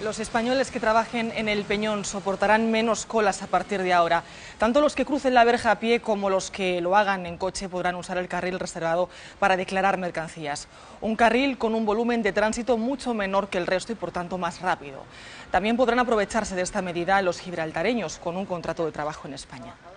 Los españoles que trabajen en el Peñón soportarán menos colas a partir de ahora. Tanto los que crucen la verja a pie como los que lo hagan en coche podrán usar el carril reservado para declarar mercancías. Un carril con un volumen de tránsito mucho menor que el resto y por tanto más rápido. También podrán aprovecharse de esta medida los gibraltareños con un contrato de trabajo en España.